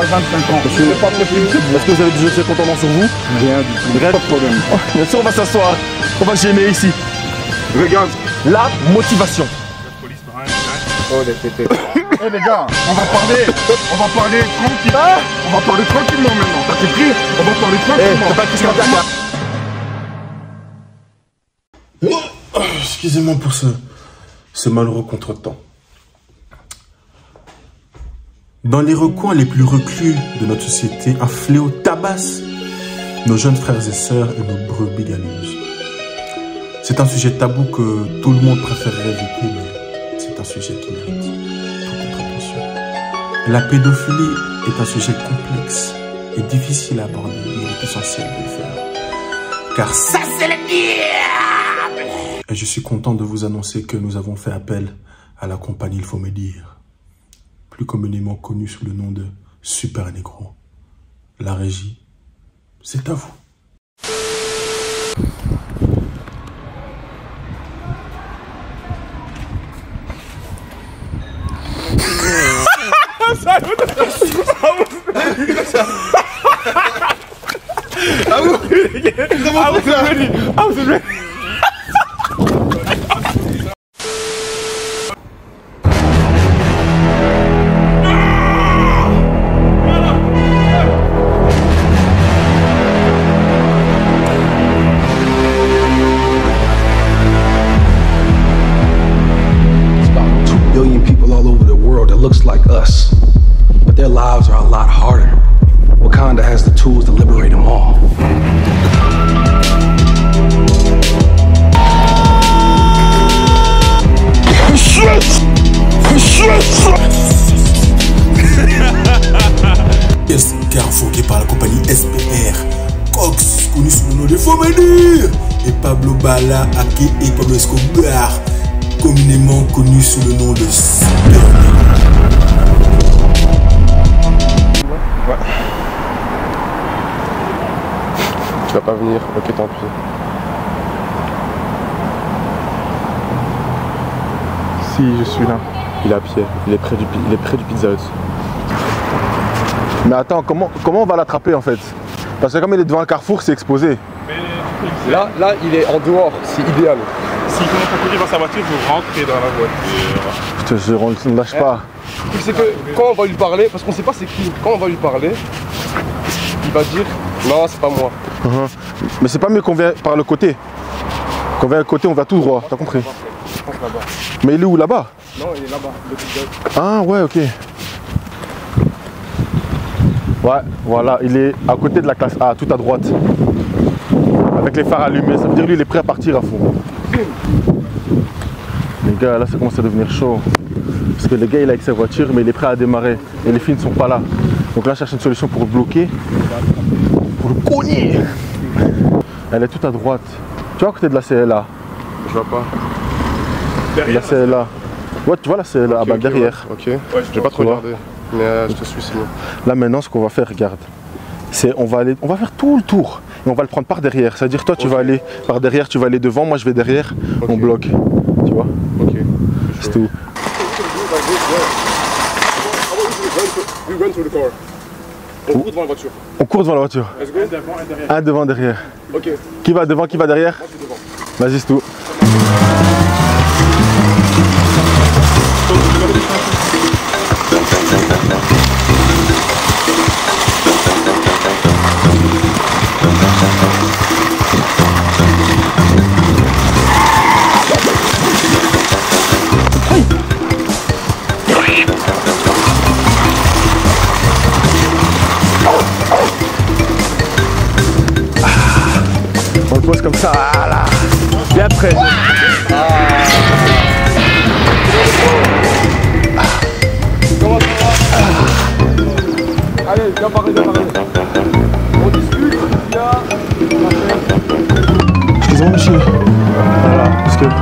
25 ans. Monsieur, C'est pas possible. est-ce que vous avez du jeu contendant sur vous? Rien du tout. Rien. Pas de problème. Oh, bien sûr, on va s'asseoir. On va gémer ici. Regarde. La motivation. Oh les tétés. Eh les gars, on va parler tranquille. On va parler tranquillement maintenant. T'as compris? On va parler tranquillement. T'as pas Christian Berger. Excusez-moi pour ce malheureux contretemps. Dans les recoins les plus reclus de notre société, un fléau tabasse nos jeunes frères et sœurs et nos brebis galeuses. C'est un sujet tabou que tout le monde préférerait éviter, mais c'est un sujet qui mérite toute notre attention. La pédophilie est un sujet complexe et difficile à aborder, mais il est essentiel de le faire. Car ça, c'est le diable! Et je suis content de vous annoncer que nous avons fait appel à la compagnie Il faut me dire, plus communément connue sous le nom de Super Negro. La régie, c'est à vous. Looks like us, but their lives are a lot harder. Wakanda has the tools to liberate them all. Carrefour par la compagnie SPR, Cox, connu sous le nom de Faut me dire, et Pablo Bala, aka et Pablo Escobar, communément connu sous le nom de Super. Ouais. Tu vas pas venir, ok tant pis. Si, je suis là. Il est à pied, il est près du Pizza Hut. Mais attends, comment on va l'attraper en fait? Parce que comme il est devant un carrefour, c'est exposé. Là, il est en dehors, c'est idéal. S'il commence à courir dans sa voiture, vous rentrez dans la voiture. Je te jure, on ne lâche pas. C'est que quand on va lui parler, parce qu'on sait pas c'est qui, quand on va lui parler, il va dire non, c'est pas moi. Mais c'est pas mieux qu'on vienne par le côté. Qu'on vienne à côté, on va tout droit, t'as compris? Je pense là-bas. Mais il est où là-bas? Non, il est là-bas, le Pizza Hut. Ah ouais, ok. Ouais, voilà, il est à côté de la classe A, tout à droite. Avec les phares allumés, ça veut dire lui il est prêt à partir à fond. Les gars, là ça commence à devenir chaud. Parce que le gars il est avec sa voiture mais il est prêt à démarrer. Et les filles ne sont pas là. Donc là je cherche une solution pour le bloquer. Pour le cogner. Elle est tout à droite. Tu vois à côté de la CLA? Je vois pas. La CLA. Ouais, tu vois la CLA, Okay, bah, derrière. Ok, j'ai pas trop regardé. Mais je te suis sinon. Là maintenant ce qu'on va faire, regarde. C'est on va faire tout le tour. Et on va le prendre par derrière. C'est-à-dire toi tu vas aller par derrière, tu vas aller devant, moi je vais derrière, on bloque. Tu vois? Ok. C'est tout. On court devant la voiture. On court devant la voiture. Un devant, derrière. Ok. Qui va devant, qui va derrière? Vas-y, c'est tout. On le pose comme ça, voilà. Bien prêt. Comment ça va? Allez, viens parler, viens parler. On discute, viens. Excusez-moi monsieur. Voilà, parce que...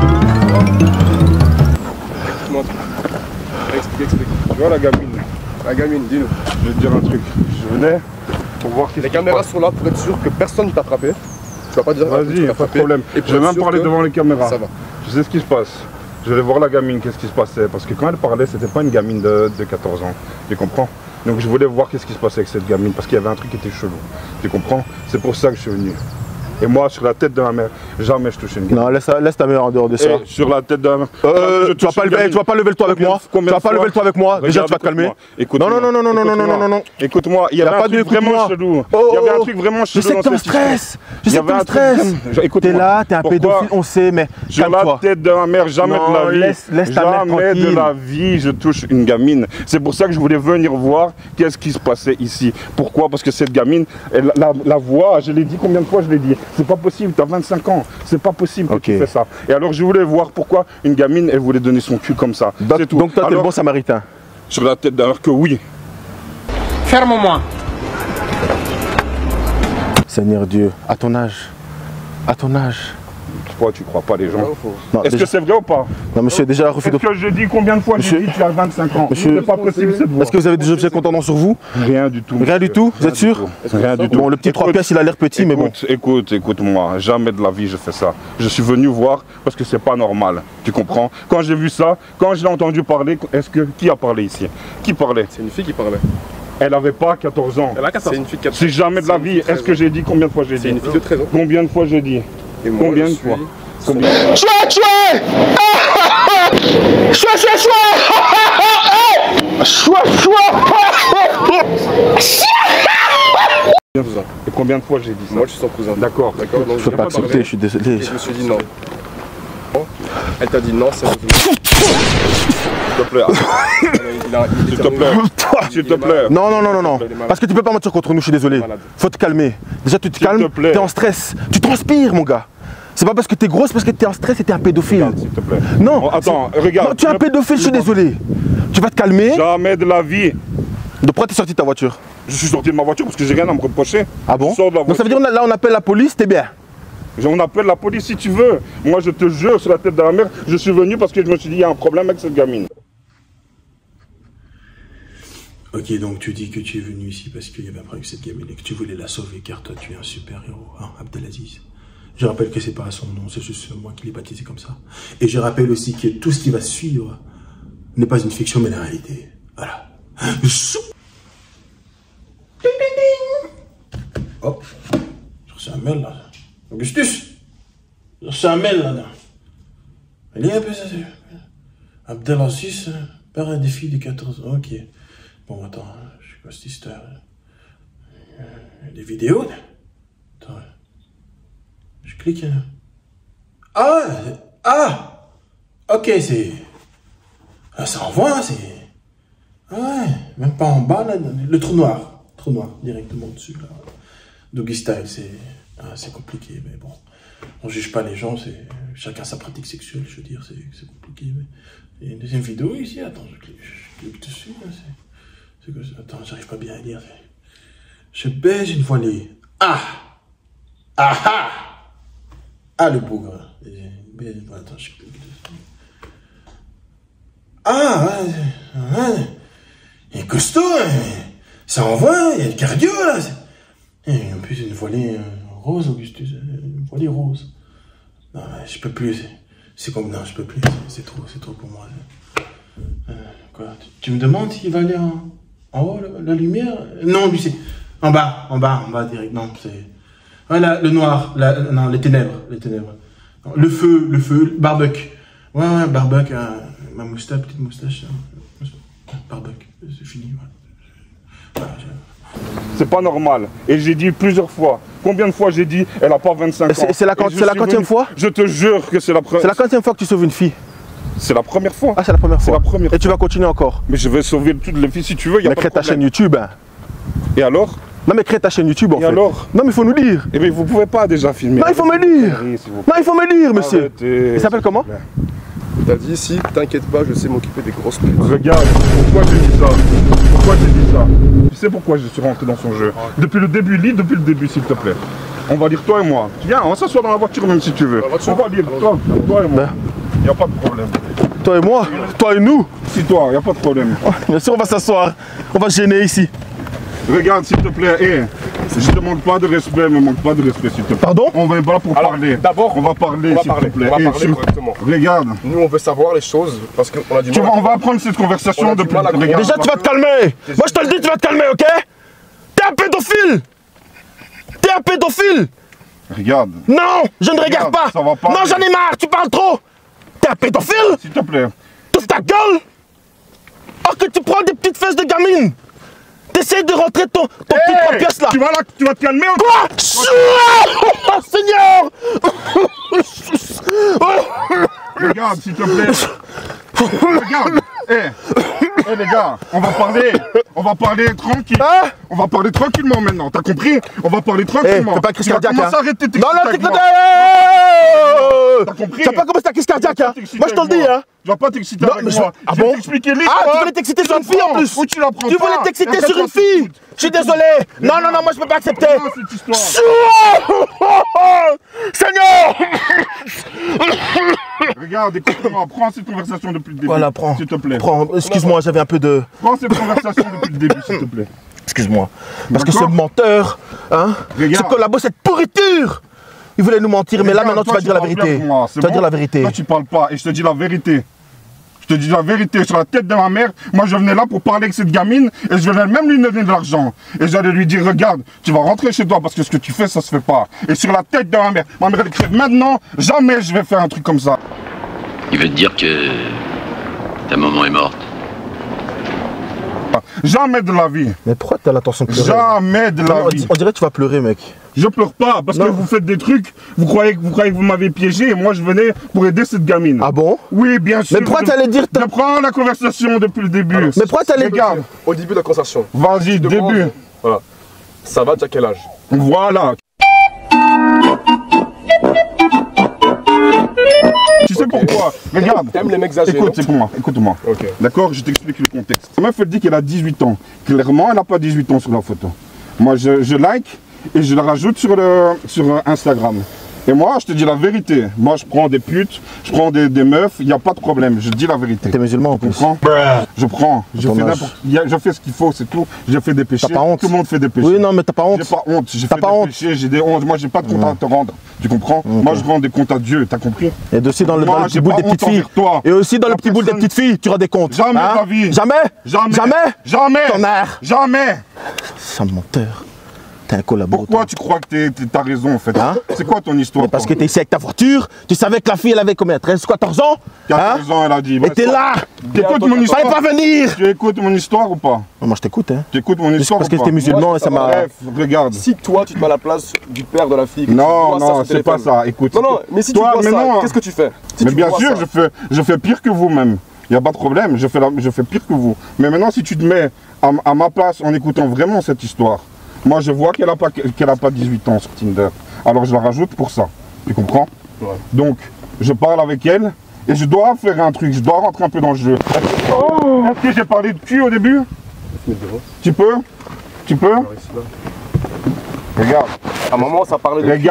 Explique. Tu vois la gamine, dis-nous. Je vais te dire un truc. Je venais pour voir Les caméras sont là pour être sûr que personne ne t'a attrapé. Tu vas pas dire Vas-y, tu t'as pas de attrapé. problème. Et pour Je vais être même sûr parler que devant les caméras. Ça va. Je sais ce qui se passe. Je vais voir la gamine, qu'est-ce qui se passait. Parce que quand elle parlait, c'était pas une gamine de 14 ans. Tu comprends? Donc je voulais voir qu'est-ce qui se passait avec cette gamine parce qu'il y avait un truc qui était chelou. Tu comprends? C'est pour ça que je suis venu. Et moi, sur la tête de ma mère, jamais je touche une gamine. Non, laisse ta mère en dehors de ça. Et sur la tête de ma mère. Tu vas pas lever le toit avec moi. Tu vas pas lever le toit avec moi. Déjà, tu vas te calmer. Non. Écoute-moi, il y avait un truc vraiment chelou. Il y avait un truc vraiment chelou. Je sais que t'es en stress. Je sais que t'es en stress. T'es là, t'es un pédophile, on sait, mais sur la tête de ma mère, jamais de la vie. Laisse ta mère tranquille. Jamais de la vie, je touche une gamine. C'est pour ça que je voulais venir voir qu'est-ce qui se passait ici. Pourquoi? Parce que cette gamine, la voix, je l'ai dit combien de fois je l'ai dit. C'est pas possible, tu as 25 ans, c'est pas possible que tu fais ça. Et alors je voulais voir pourquoi une gamine, elle voulait donner son cul comme ça. Donc toi, t'es le bon samaritain. Sur la tête d'ailleurs que oui. Ferme-moi. Seigneur Dieu, à ton âge. Pourquoi tu crois pas les gens? Est-ce que c'est vrai ou pas? Non monsieur, déjà refus de... Est-ce que j'ai dit combien de fois j'ai dit tu as 25 ans? C'est pas possible cette voix. Est-ce que vous avez des objets contendants sur vous? Rien du tout. Rien du tout? Vous êtes sûr? Rien du tout. Bon, le petit 3 pièces il a l'air petit mais bon. Écoute-moi, jamais de la vie je fais ça. Je suis venu voir parce que c'est pas normal. Tu comprends? Quand j'ai vu ça, quand je l'ai entendu parler, qui a parlé ici? Qui parlait? C'est une fille qui parlait. Elle avait pas 14 ans. Elle a 14 ans. C'est une fille de 14 ans. C'est jamais de la vie. Est-ce que j'ai dit combien de fois j'ai dit? C'est une fille de 13 ans. Combien de fois j'ai dit? Combien de fois? Et combien de fois j'ai dit ça? Moi je suis son cousin. D'accord. Je peux pas accepter, je suis désolé. Et je me suis dit non. Elle t'a dit non, c'est S'il te plaît. S'il te plaît. Non. Parce que tu peux pas mentir contre nous, je suis désolé. Faut te calmer. Déjà tu te calmes, t'es en stress. Tu transpires mon gars. C'est pas parce que t'es grosse, c'est parce que t'es en stress et t'es un pédophile. S'il te plaît. Non. Attends, regarde. Non, tu es un pédophile, je suis désolé. Tu vas te calmer. Jamais de la vie. De pourquoi t'es sorti de ta voiture? Je suis sorti de ma voiture parce que j'ai rien à me reprocher. Ah bon? Donc ça veut dire là on appelle la police, t'es bien? On appelle la police si tu veux. Moi je te jure sur la tête de la mère, je suis venu parce que je me suis dit il y a un problème avec cette gamine. Ok, donc tu dis que tu es venu ici parce qu'il y avait un problème avec cette gamine et que tu voulais la sauver car toi tu es un super héros, hein, Abdelaziz. Je rappelle que c'est pas son nom, c'est juste moi qui l'ai baptisé comme ça. Et je rappelle aussi que tout ce qui va suivre n'est pas une fiction mais la réalité. Voilà. Hop, j'ai reçu un mail là. Augustus, j'ai reçu un mail là. Il est un peu ça. Abdelaziz, père un défi de 14 ans. Ok. Bon, attends, je sais quoi cette histoire. Des vidéos. Attends. Je clique. Ah ok, c'est... ça envoie, c'est... Ouais, même pas en bas, là, le trou noir. Trou noir, directement dessus, là. Doggy style, c'est compliqué, mais bon. On juge pas les gens, c'est... Chacun sa pratique sexuelle, je veux dire, c'est compliqué, mais... Il y a une deuxième vidéo ici, attends, je clique dessus, là, c'est quoi ça? Attends, j'arrive pas bien à lire. Je baise une voilée. Le bougre. Attends, je clique dessus. Il est costaud, ça envoie, il y a le cardio là. Et en plus, une voilée rose, Augustus, une voilée rose. Non, je peux plus. C'est comme, non, je peux plus. C'est trop pour moi. Quoi? Tu me demandes s'il va aller en haut, la lumière? Non, lui, c'est en bas, direct. Non, c'est. Voilà, le noir, non, les ténèbres. Non, le feu, barbecue. Ouais, barbecue, ma moustache, petite moustache. Barbecue, c'est fini. Voilà, c'est pas normal. Et j'ai dit plusieurs fois. Combien de fois j'ai dit elle a pas 25 ans? C'est la quantième fois? Je te jure que c'est la première. C'est la quantième fois que tu sauves une fille? C'est la première fois. Ah, c'est la première fois. C'est la première fois. Et tu vas continuer encore? Mais je vais sauver toutes les filles si tu veux. Mais crée ta chaîne YouTube. Hein. Et alors? Non mais crée ta chaîne YouTube en fait. Alors? Non mais il faut nous dire. Eh bien vous pouvez pas déjà filmer. Non il faut me dire. Non il faut me dire monsieur. Arrêtez. Il s'appelle comment? T'as dit ici, t'inquiète pas, je sais m'occuper des grosses putes. Regarde, pourquoi j'ai dit ça? Tu sais pourquoi je suis rentré dans son jeu? Depuis le début, lis depuis le début s'il te plaît. On va lire toi et moi. Viens, on va s'asseoir dans la voiture même si tu veux. On va lire toi et moi. Il n'y a pas de problème. Toi et moi? Toi et nous? Si toi, il n'y a pas de problème. Bien sûr on va s'asseoir. On va se gêner ici. Regarde, s'il te plaît, je te manque pas de respect, me manque pas de respect, s'il te plaît. Pardon? On va pas pour parler. D'abord, on va parler, s'il te plaît. On va parler correctement. Regarde. Nous, on veut savoir les choses parce qu'on a du mal. On va prendre cette conversation depuis. Déjà, tu vas te calmer. Moi, je te le dis, tu vas te calmer, ok? T'es un pédophile. T'es un pédophile. Regarde. Non, je ne regarde pas. Ça va pas. Non, j'en ai marre, tu parles trop. T'es un pédophile. S'il te plaît. Toute ta gueule. Oh, que tu prends des petites fesses de gamine. T'essayes de rentrer ton petit 3 pièces là. Tu vas te calmer ou quoi? Oh, Seigneur. Regarde, s'il te plaît. Regarde. Les gars, on va parler tranquille. Hein? On va parler tranquillement maintenant, t'as compris? On va parler tranquillement. Fais pas crise cardiaque. Commence à arrêter tes non, t'as compris? Tu vas pas commencer ta crise cardiaque, hein? Moi je te le dis, hein? Je vais pas t'exciter avec moi. Ah Je vais bon? t'expliquer Ah, tu voulais t'exciter sur une fille en plus? Où tu la prends? Tu voulais t'exciter sur une fille? Je suis désolé. Non, moi je peux pas accepter. Cette histoire. Seigneur! Regarde, écoute-moi, prends cette conversation depuis le début. Voilà, prends. S'il te plaît. Prends, excuse-moi, j'avais un peu de... Prends cette conversation depuis le début, s'il te plaît. Excuse-moi. Parce que ce menteur, hein, ce collabo, cette pourriture, il voulait nous mentir, mais là maintenant tu vas dire la vérité. Tu vas dire la vérité. Toi tu parles pas et je te dis la vérité. Je te dis la vérité sur la tête de ma mère. Moi je venais là pour parler avec cette gamine et je venais même lui donner de l'argent. Et j'allais lui dire regarde, tu vas rentrer chez toi parce que ce que tu fais ça se fait pas. Et sur la tête de ma mère elle crève maintenant, jamais je vais faire un truc comme ça. Il veut te dire que ta maman est morte. Jamais de la vie. Mais pourquoi t'as l'intention de pleurer? Jamais de la vie. On dirait que tu vas pleurer, mec. Je pleure pas parce que vous faites des trucs, vous croyez que vous m'avez piégé et moi je venais pour aider cette gamine. Ah bon? Oui, bien sûr. Mais pourquoi t'allais dire... Je prends la conversation depuis le début. Alors, mais pourquoi t'allais... Regarde. Au début de la conversation. Vas-y, début. Voilà. Ça va, tu as quel âge? Voilà. Tu sais pourquoi? Regarde. T'aimes les mecs âgés? Écoute-moi. Ok. D'accord, je t'explique le contexte. La meuf, elle dit qu'elle a 18 ans. Clairement, elle n'a pas 18 ans sur la photo. Moi, je like et je la rajoute sur Instagram. Et moi, je te dis la vérité. Moi, je prends des putes, je prends des meufs, il n'y a pas de problème. Je dis la vérité. T'es musulman en plus. Je prends. Je fais ce qu'il faut, c'est tout. J'ai fait des péchés. T'as pas honte? Tout le monde fait des péchés. Oui, non, mais t'as pas honte. J'ai pas honte. J'ai fait des péchés, j'ai des hontes. Moi, j'ai pas de compte à te rendre. Tu comprends? Okay. Moi, je rends des comptes à Dieu. T'as compris? Et aussi dans le petit boule des petites filles. Et aussi dans le petit boule des petites filles, tu rends des comptes. Jamais de la vie. Jamais? Jamais. Ton air. Jamais. C'est un menteur. T'es un collabo. Pourquoi tu crois que t'as raison en fait? Hein? C'est quoi ton histoire? Parce que t'es ici avec ta voiture, tu savais que la fille elle avait combien? 13, 14 ans? 14 ans elle a dit. Et t'es là! T'écoutes mon histoire? Fallait pas venir! Tu écoutes mon histoire ou pas? Moi je t'écoute hein. Tu écoutes mon histoire parce que t'es musulman et ça m'a... Bref, regarde. Si toi tu te mets à la place du père de la fille... Non, c'est pas ça, écoute. Non, mais si tu vois ça, qu'est-ce que tu fais? Mais bien sûr, je fais pire que vous même. Il n'y a pas de problème, je fais pire que vous. Mais maintenant si tu te mets à ma place en écoutant vraiment cette histoire, moi je vois qu'elle a pas 18 ans sur Tinder. Alors je la rajoute pour ça. Tu comprends? Ouais. Donc je parle avec elle et je dois faire un truc, je dois rentrer un peu dans le jeu. Est-ce que j'ai parlé de cul au début? Tu peux? Regarde. À un moment ça parlait de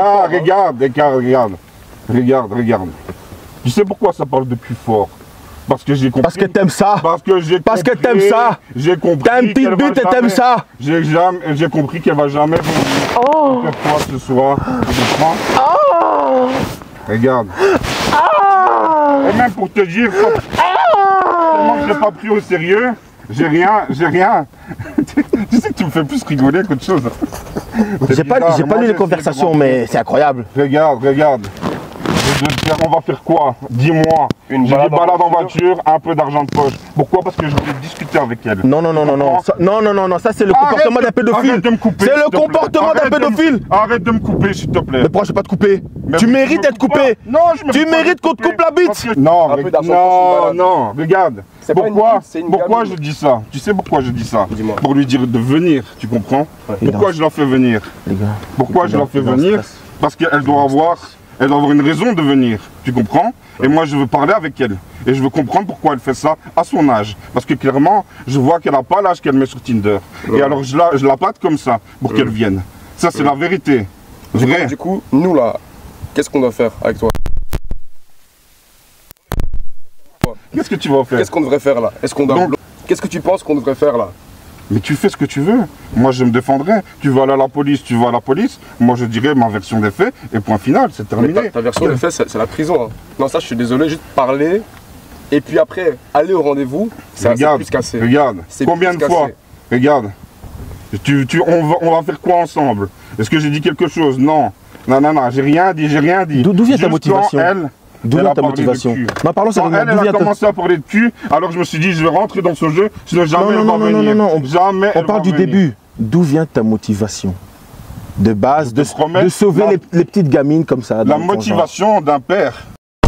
Regarde. Tu sais pourquoi ça parle de cul fort? Parce que j'ai compris. Parce que t'aimes ça. Parce que t'aimes ça. J'ai compris. T'as une petite bite et t'aimes ça. J'ai compris qu'elle va jamais faire quoi ce soir. Tu comprends? Regarde. Et même pour te dire, comment je l'ai pas pris au sérieux, j'ai rien. Tu sais que tu me fais plus rigoler qu'autre chose. J'ai pas lu les conversations, mais c'est incroyable. Regarde. On va faire quoi? Dis-moi. Une balade en voiture, un peu d'argent de poche. Pourquoi? Parce que je voulais discuter avec elle. Non, ça c'est le comportement d'un pédophile. Arrête de me couper. C'est le comportement d'un pédophile. Arrête de me couper, s'il te plaît. Mais pourquoi je vais pas te couper? Tu mérites d'être coupé. Non, je me Tu mérites qu'on te coupe la bite. Non, regarde. Pourquoi je dis ça? Tu sais pourquoi je dis ça? Pour lui dire de venir, tu comprends? Pourquoi je la fais venir? Pourquoi je la fais venir? Parce qu'elle doit avoir une raison de venir, tu comprends? Et moi je veux parler avec elle. Et je veux comprendre pourquoi elle fait ça à son âge. Parce que clairement, je vois qu'elle n'a pas l'âge qu'elle met sur Tinder. Et alors je la pâte comme ça, pour qu'elle vienne. Ça c'est la vérité. Vrai. Du coup, nous là, qu'est-ce qu'on doit faire avec toi? Qu'est-ce que tu vas faire? Qu'est-ce qu'on devrait faire là? Qu'est-ce que tu penses qu'on devrait faire là? Mais tu fais ce que tu veux. Moi, je me défendrai. Tu vas aller à la police, tu vas à la police. Moi, je dirais ma version des faits. Et point final, c'est terminé. Ta version des faits, c'est la prison. Hein. Non, ça, je suis désolé, juste parler. Et puis après, aller au rendez-vous, c'est plus cassé. Regarde, combien de fois? Regarde. On va faire quoi ensemble? Est-ce que j'ai dit quelque chose? Non. Non, j'ai rien dit, D'où vient ta motivation? D'où vient ta motivation? Parlons sérieusement. Elle a commencé à parler de cul, alors je me suis dit, je vais rentrer dans ce jeu, sinon jamais elle va venir. Jamais on parle du début. D'où vient ta motivation? De base, de sauver les petites gamines comme ça. La motivation d'un père.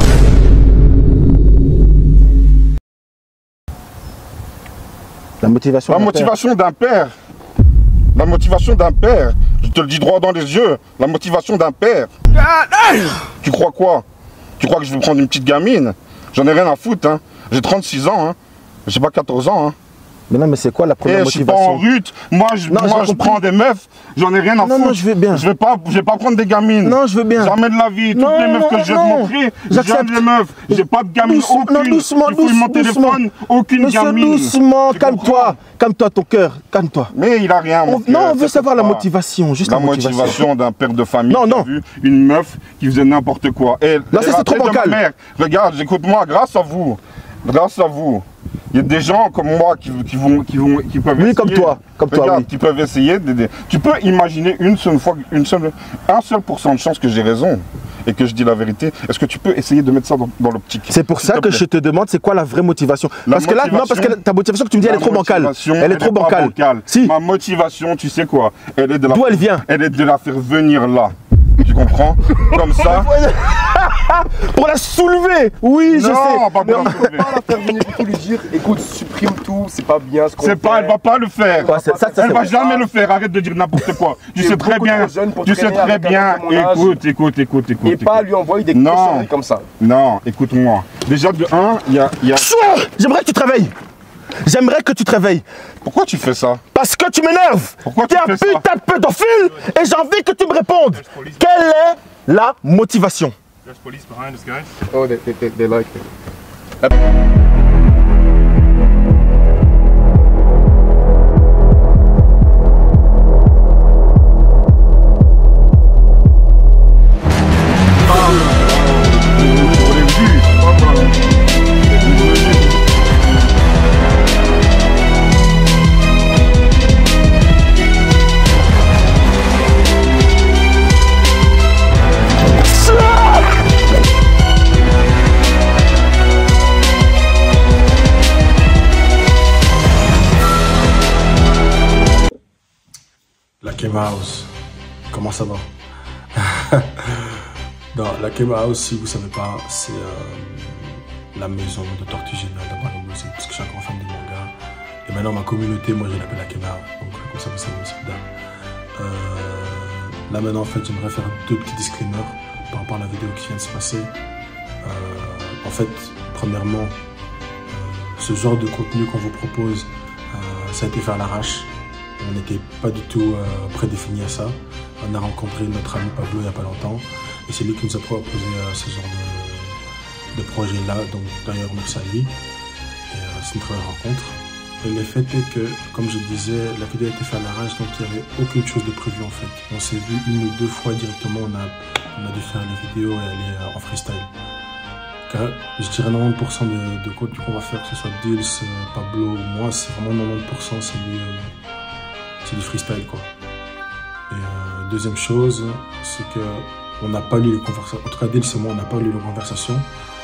La motivation d'un père. La motivation d'un père. Je te le dis droit dans les yeux. La motivation d'un père. Tu crois quoi? Tu crois que je vais prendre une petite gamine? J'en ai rien à foutre, hein. J'ai 36 ans, hein. J'ai pas 14 ans, hein. Mais non, mais c'est quoi la première motivation? Je suis pas en rut. Moi, je prends des meufs. J'en ai rien à foutre. Non, je veux bien. Je vais pas prendre des gamines. Non, je veux bien. Jamais de la vie. Toutes les meufs que je vais te montrer, j'aime les meufs. J'ai pas de gamine aucune. Non, doucement, tu fouilles mon téléphone, aucune gamine. Doucement, calme-toi. Calme-toi, ton cœur. Calme-toi. Mais il a rien. Non, on veut savoir la motivation. Juste la motivation d'un père de famille qui a vu une meuf qui faisait n'importe quoi. Là, ça c'est trop bancal. Regarde, écoute-moi, grâce à vous. Il y a des gens comme moi qui peuvent essayer. Comme toi, oui. Qui peuvent essayer d'aider. Tu peux imaginer un seul % de chance que j'ai raison et que je dis la vérité. Est-ce que tu peux essayer de mettre ça dans l'optique? C'est pour ça que je te demande, c'est quoi la vraie motivation? Parce que ta motivation que tu me dis, elle est trop bancale. Elle est trop bancale. Si. Ma motivation, tu sais quoi? D'où elle vient? Elle est de la faire venir là. Tu comprends? Comme ça. Pour la soulever. Oui, je sais. Non, pas pour la soulever. Pas la faire venir et lui dire, écoute, supprime tout, c'est pas bien ce qu'on fait. Elle va pas le faire. Elle va jamais le faire. Arrête de dire n'importe quoi. Tu sais très bien. Écoute. Et pas lui envoyer des cochonneries comme ça. Non, écoute-moi. Déjà de 1, il y a... J'aimerais que tu te réveilles. J'aimerais que tu te réveilles. Pourquoi tu fais ça? Parce que tu m'énerves. Pourquoi tu fais ça? T'es un putain de pédophile et j'ai envie que tu me répondes. Quelle est la motivation? There's police behind us, guys. Oh, they like it. La Kema House, comment ça va? Non, la Kema House, si vous ne savez pas, c'est la maison de Tortue Géniale dans Dragon Ball Z, parce que je suis un grand fan des mangas. Et maintenant, ma communauté, moi, je l'appelle la Kema, donc comme ça, vous savez aussi. Là, maintenant, en fait, j'aimerais faire 2 petits disclaimers par rapport à la vidéo qui vient de se passer. En fait, premièrement, ce genre de contenu qu'on vous propose, ça a été fait à l'arrache. On n'était pas du tout prédéfini à ça. On a rencontré notre ami Pablo il n'y a pas longtemps et c'est lui qui nous a proposé ce genre de projet-là. Donc d'ailleurs, merci à lui. Et c'est une très belle rencontre. Et le fait est que, comme je disais, la vidéo a été faite à l'arrache, donc il n'y avait aucune chose de prévu en fait. On s'est vu 1 ou 2 fois directement, on a dû faire les vidéos et aller en freestyle. Car je dirais 90% de contenu qu'on va faire, que ce soit Dils, Pablo ou moi, c'est vraiment 90% c'est du freestyle quoi. Et deuxième chose, c'est que on n'a pas lu les conversations, en tout cas Dils et moi on n'a pas lu les conversations.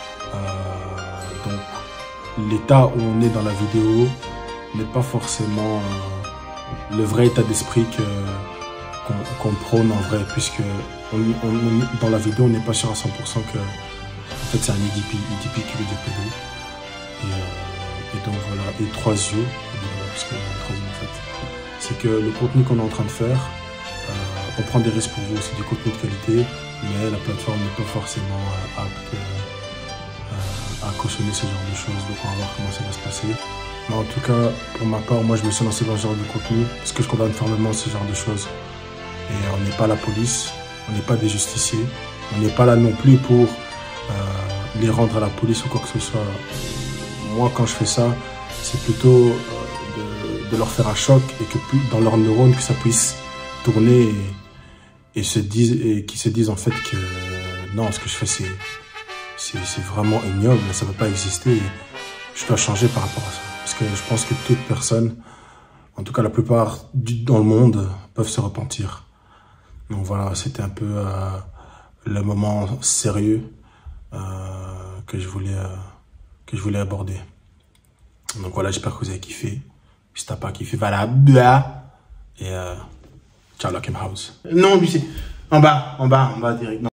Donc l'état où on est dans la vidéo n'est pas forcément le vrai état d'esprit qu'on prône en vrai, puisque dans la vidéo on n'est pas sûr à 100% que en fait c'est un EDP qui veut dire pédo. Et donc voilà, et 3 yeux, parce qu'il y a un troisième en fait. C'est que le contenu qu'on est en train de faire, on prend des risques pour vous, c'est du contenu de qualité, mais la plateforme n'est pas forcément apte à cautionner ce genre de choses, donc on va voir comment ça va se passer. Mais en tout cas, pour ma part, moi je me suis lancé dans ce genre de contenu, parce que je condamne fermement ce genre de choses. Et on n'est pas la police, on n'est pas des justiciers, on n'est pas là non plus pour les rendre à la police ou quoi que ce soit. Moi quand je fais ça, c'est plutôt de leur faire un choc et que dans leurs neurones que ça puisse tourner et qu'ils se disent en fait que non, ce que je fais c'est vraiment ignoble, ça ne peut pas exister et je dois changer par rapport à ça. Parce que je pense que toute personne, en tout cas la plupart dans le monde, peuvent se repentir. Donc voilà, c'était un peu le moment sérieux que je voulais aborder. Donc voilà, j'espère que vous avez kiffé. Si t'as pas kiffé, voilà, et ciao, Lock House. Non, lui c'est en bas direct. Non.